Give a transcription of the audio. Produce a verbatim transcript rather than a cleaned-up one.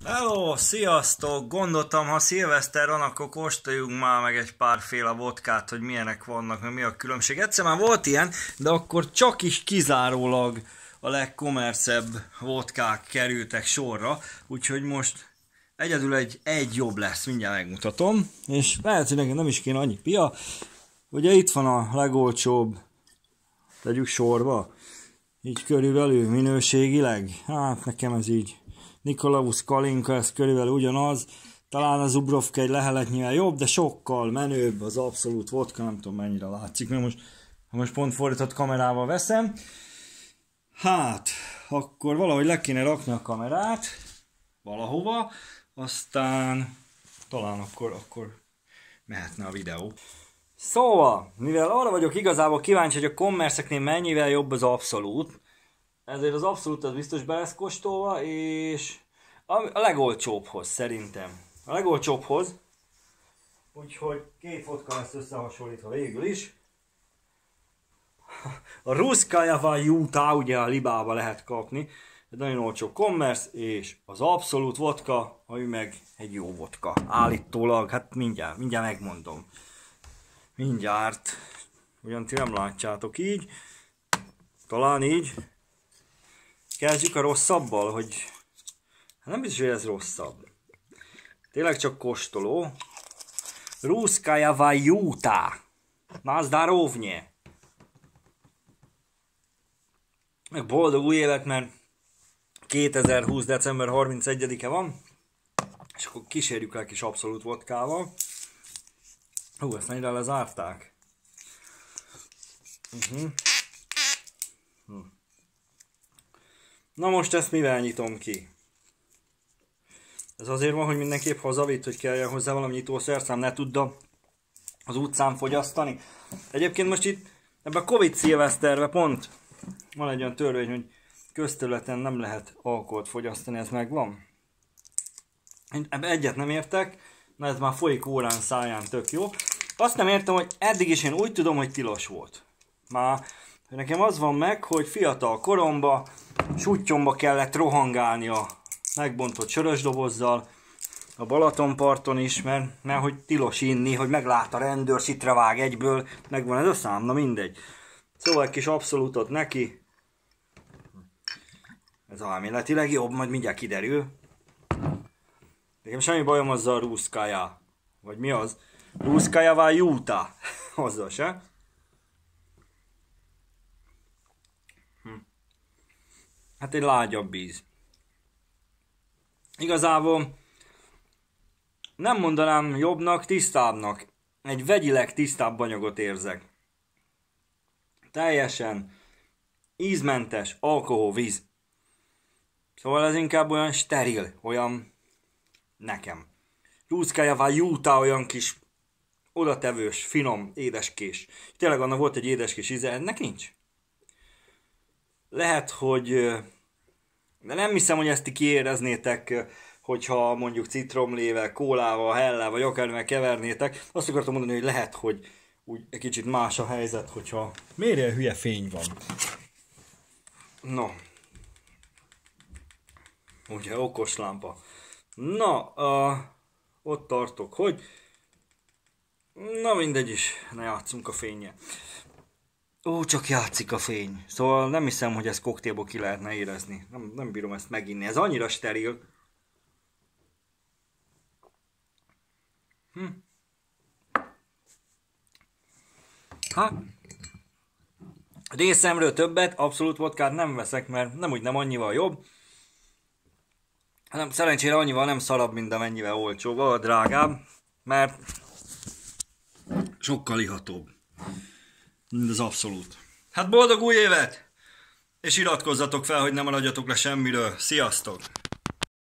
Hello, sziasztok! Gondoltam, ha szilveszter van, akkor kóstoljunk már meg egy párféle vodkát, hogy milyenek vannak, meg mi a különbség. Egyszer már volt ilyen, de akkor csak is kizárólag a legkommerszebb vodkák kerültek sorra, úgyhogy most egyedül egy, egy jobb lesz, mindjárt megmutatom. És lehet, hogy nekem nem is kéne annyi pia. Ugye itt van a legolcsóbb, tegyük sorba, így körülbelül minőségileg, hát nekem ez így Nikolaus Kalinka, ez körülbelül ugyanaz. Talán a Zubrovka egy leheletnyivel jobb, de sokkal menőbb az abszolút vodka, nem tudom mennyire látszik, mert most, most pont fordított kamerával veszem. Hát, akkor valahogy le kéne rakni a kamerát valahova, aztán talán akkor, akkor mehetne a videó. Szóval, mivel arra vagyok igazából kíváncsi, hogy a kommerszeknél mennyivel jobb az abszolút, ezért az abszolút az biztos be lesz kóstolva, és a legolcsóbbhoz szerintem. A legolcsóbbhoz, úgyhogy két vodka lesz összehasonlítva végül is. A Ruszkaja Vajuta, ugye a Libába lehet kapni, egy nagyon olcsó kommersz, és az abszolút vodka, ami meg egy jó vodka. Állítólag, hát mindjárt, mindjárt megmondom. Mindjárt, ugyan ti nem látjátok így, talán így. Kezdjük a rosszabbal, hogy nem biztos, hogy ez rosszabb. Tényleg csak kóstoló. Ruszkaja Vajuta. Na zdarovnye. Meg boldog új évet, mert kétezer-húsz. december harmincegyedike van. És akkor kísérjük el kis abszolút vodkával. Hú, ezt mennyire lezárták. Uh-huh. Hm. Na most ezt mivel nyitom ki? Ez azért van, hogy mindenképp hazavitt, hogy kelljen hozzá valami nyitószerszám, ne tudda az utcán fogyasztani. Egyébként most itt ebben a Covid szilveszterben pont van egy olyan törvény, hogy közterületen nem lehet alkoholt fogyasztani, ez megvan. Én ebben egyet nem értek, na ez már folyik órán száján, tök jó. Azt nem értem, hogy eddig is én úgy tudom, hogy tilos volt. Már nekem az van meg, hogy fiatal koromban suttyomba kellett rohangálni a megbontott sörös dobozzal, a Balatonparton is, mert, mert hogy tilos inni, hogy meglát a rendőr, szitre vág egyből, megvan ez a szám, na mindegy. Szóval egy kis abszolútot neki. Ez elméletileg jobb, majd mindjárt kiderül. Nekem semmi bajom azzal a Ruszkaja. Vagy mi az? Ruszkaja Vajuta. Azzal se. Hm. Hát egy lágyabb íz. Igazából nem mondanám jobbnak, tisztábbnak. Egy vegyileg tisztább anyagot érzek. Teljesen ízmentes, alkoholvíz. Szóval ez inkább olyan steril, olyan nekem. Ruszkaja Vajuta olyan kis odatevős, finom, édeskés. Tényleg annak volt egy édeskés íze, ennek nincs. Lehet, hogy... De nem hiszem, hogy ezt ti kiéreznétek, hogyha mondjuk citromlével, kólával, hellel, vagy akármivel kevernétek. Azt akartam mondani, hogy lehet, hogy úgy egy kicsit más a helyzet, hogyha... Miért ilyen hülye fény van? No. Ugye, okos lámpa. Na, uh, ott tartok, hogy... Na mindegy is, ne játszunk a fénnyel. Ó, csak játszik a fény. Szóval nem hiszem, hogy ezt koktélból ki lehetne érezni. Nem, nem bírom ezt meginni. Ez annyira steril. Hm. Hát. Részemről többet, abszolút vodkát nem veszek, mert nem úgy nem annyival jobb. Hanem szerencsére annyival nem szarabb, mint amennyivel olcsóbb, vagy drágább. Mert sokkal ihatóbb. Mint az abszolút. Hát boldog új évet! És iratkozzatok fel, hogy ne maradjatok le semmiről. Sziasztok!